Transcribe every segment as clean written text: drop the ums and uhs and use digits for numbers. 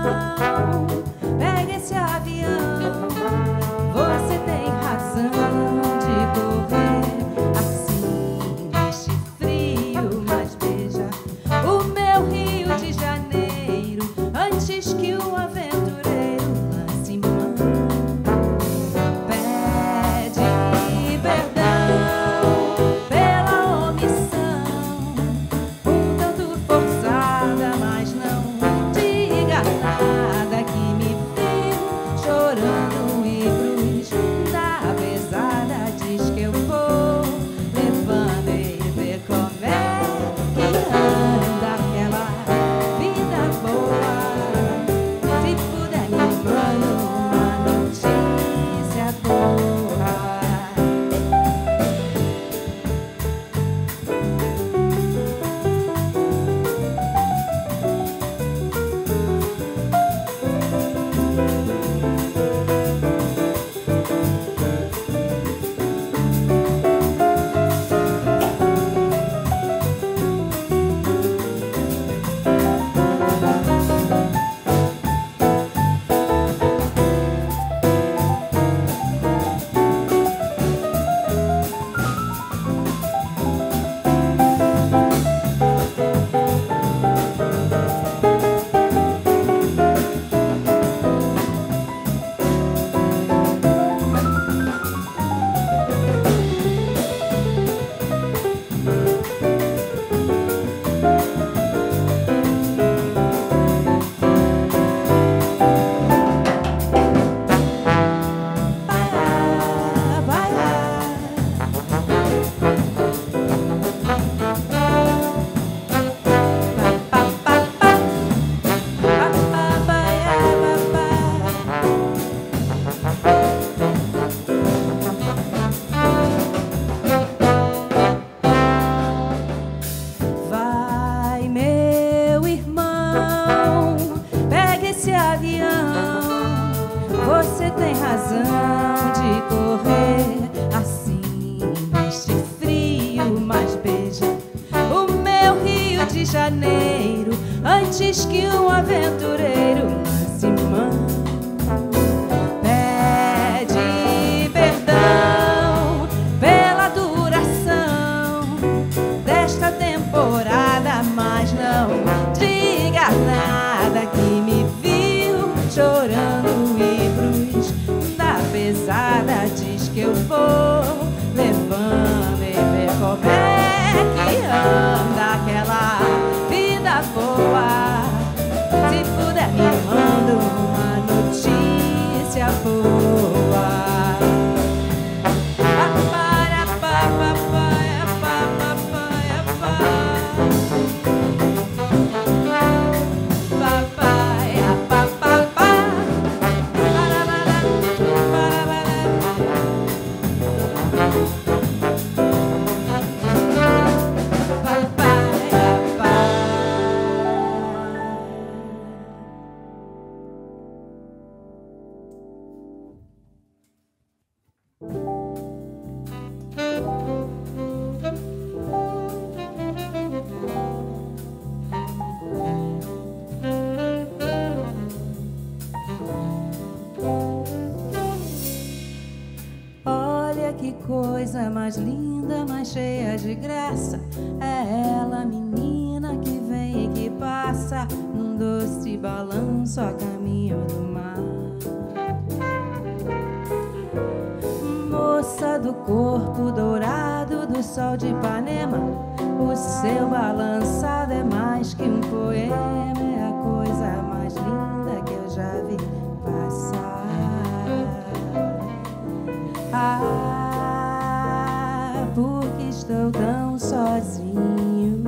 pegue esse avião. Você tem razão de correr assim neste frio, mas veja o meu Rio de Janeiro antes que o aventureiro lance mão. Pede perdão pela omissão, um tanto forçada, mas não diga nada que me viu chorando e cruz da pesada. Diz que eu vou levando e ver como é que anda aquela vida boa. Se puder me manda uma notícia boa. Vai, meu irmão, pegue esse avião. Você tem razão de correr assim neste frio, mas beija o meu Rio de Janeiro antes que um aventureiro lance mão. Pede perdão pela duração desta temporada, mas não diga nada que me viu chorando e cruz da pesada. Diz que eu vou levando e ver como é que anda aquela vida boa. Se puder me manda uma notícia boa. Olha que coisa mais linda, mais cheia de graça. É ela, menina, que vem e que passa num doce balanço a caminho do mar. Moça do corpo dourado do sol de Ipanema, o seu balançado é mais que um poema. É a coisa mais linda que eu já vi passar. Ah, porque estou tão sozinho.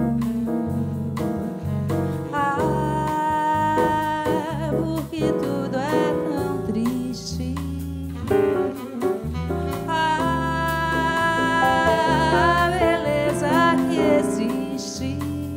Ah, porque tudo é tão triste. Ah, a beleza que existe.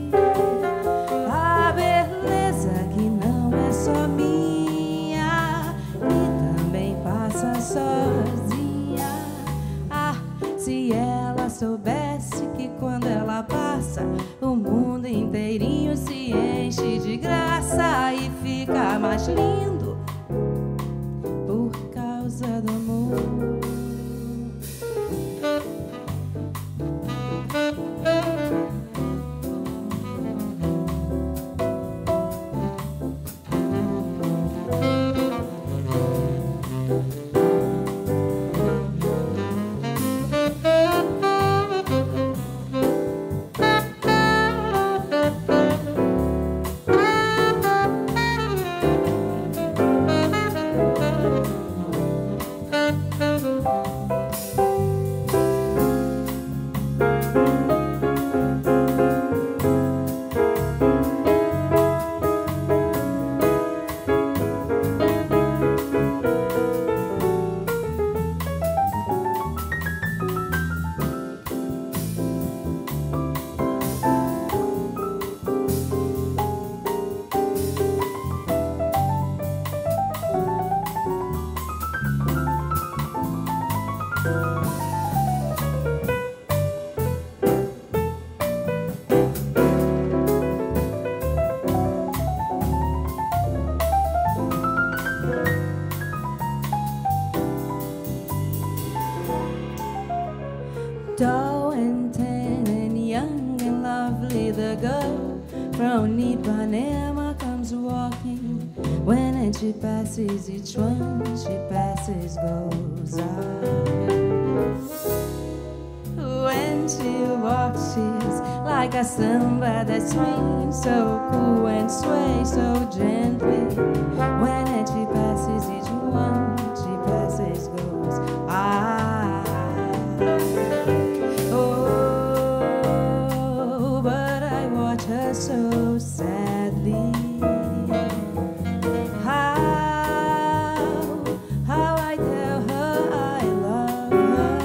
A beleza que não é só minha e também passa sozinha. Ah, se ela soubesse que quando ela passa, o mundo inteirinho se enche de graça e fica mais mais lindo por causa do amor. Tall and tan and young and lovely, the girl from Ipanema comes walking. When she passes, each one she passes goes out. When she walks, she's like a samba that swings so cool and sways so gently. When she passes, each one she passes goes out. Her so sadly. How I tell her I love her.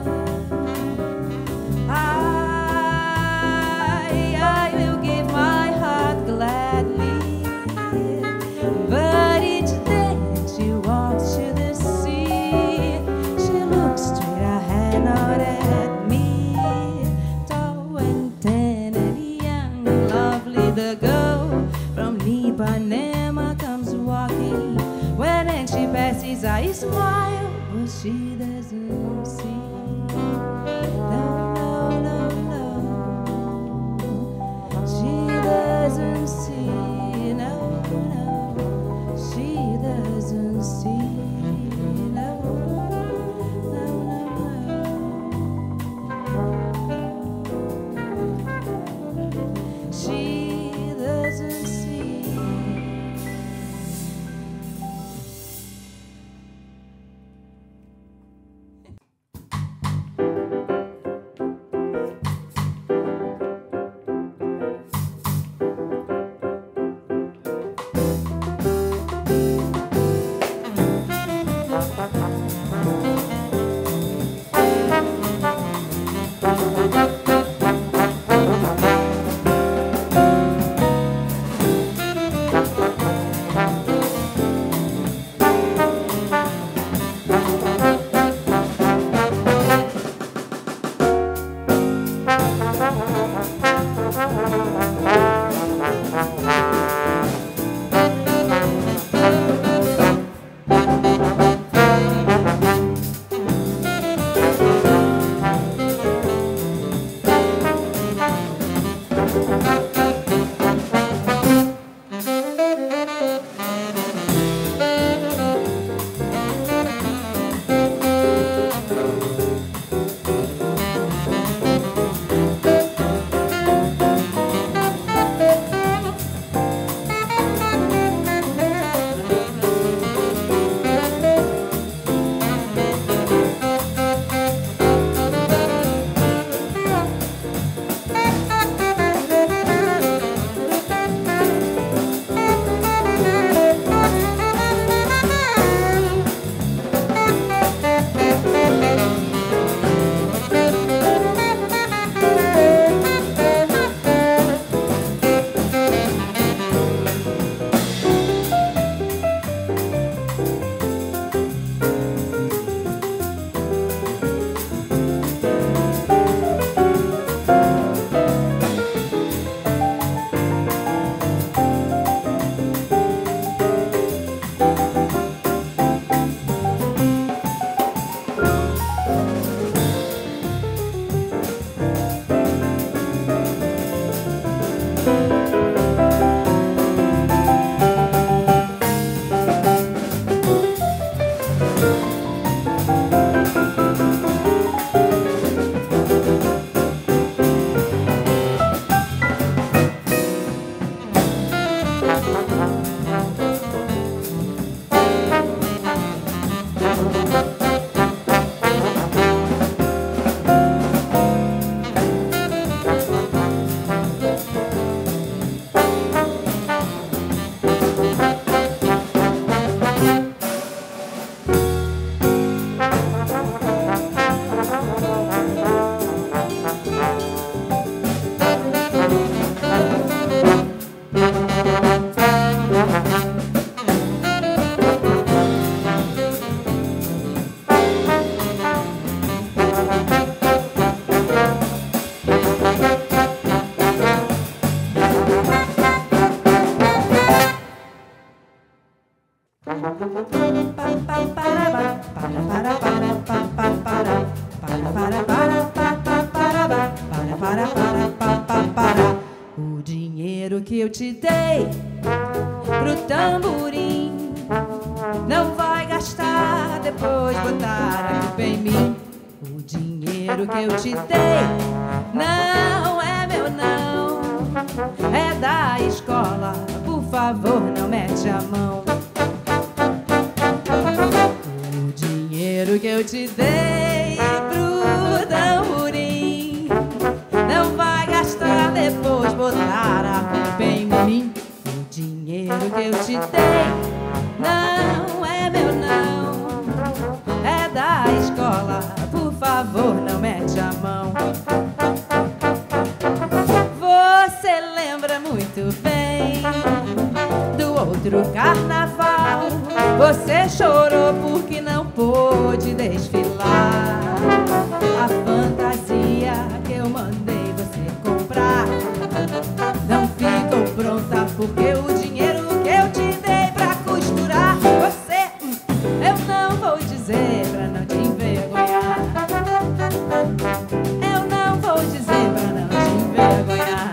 I will give my heart gladly, but each day she walks to the sea, she looks straight ahead, not at me. Tall and tan and the girl from Ipanema comes walking. When she passes, I smile, but she doesn't see. No, no, no, no. She doesn't see. No, no. She doesn't see. No, no, no, no. She doesn't see. O dinheiro que eu te dei pro tamborim não vai gastar, depois botar a culpa em mim. O dinheiro que eu te dei não é meu não, é da escola, por favor não mete a mão. O dinheiro que eu te dei pro tamborim não vai gastar, depois botar a culpa em mim. O dinheiro que eu te dei não é meu não, é da escola, por favor não mete a mão. Você lembra muito bem do outro carnaval, você chorou porque não pôde desfilar. A fantasia que eu mandei você comprar não ficou pronta porque o dinheiro que eu te dei pra costurar, você, eu não vou dizer pra não te envergonhar. Eu não vou dizer pra não te envergonhar.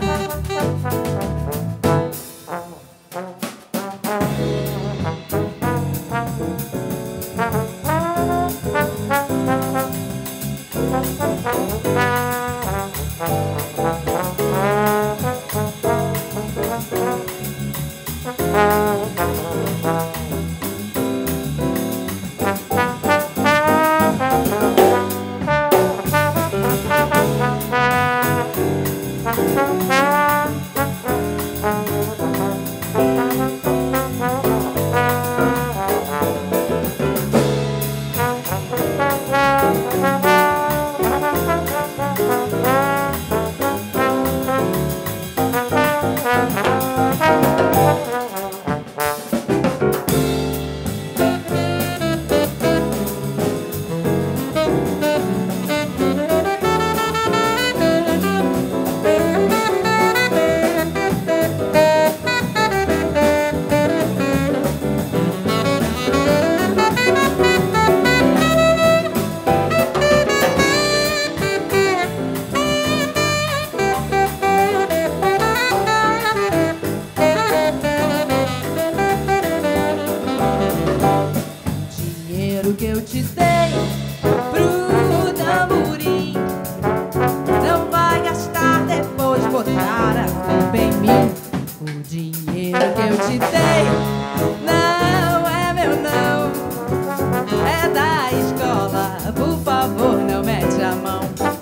Que eu te dei pro tamborim não vai gastar, depois botar a culpa em mim. O dinheiro que eu te dei não é meu não, é da escola, por favor não mete a mão.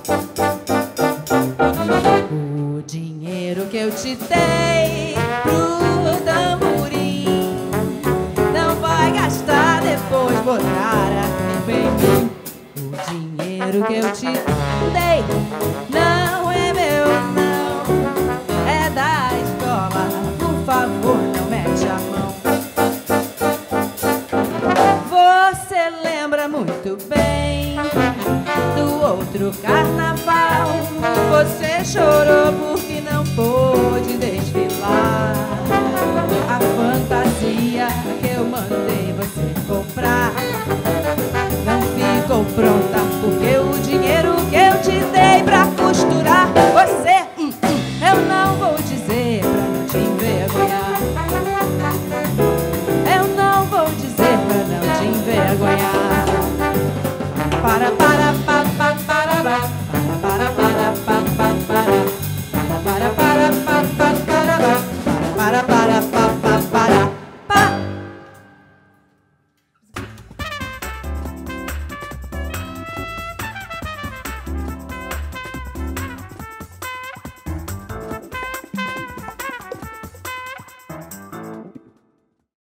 O dinheiro que eu te dei pro tamborim não vai gastar, depois botar a culpa em mim. O dinheiro que eu te dei não é meu não, é da escola, por favor não mete a mão. Você lembra muito bem do outro carnaval, você chorou porque não pôde desfilar. A fantasia que eu mandei você comprar não ficou pronta porque o dinheiro que eu te dei pra costurar, você, eu não vou dizer pra não te envergonhar. Eu não vou dizer pra não te envergonhar. Para para pa pa para para para pa pa para para pa pa para pa pa parar.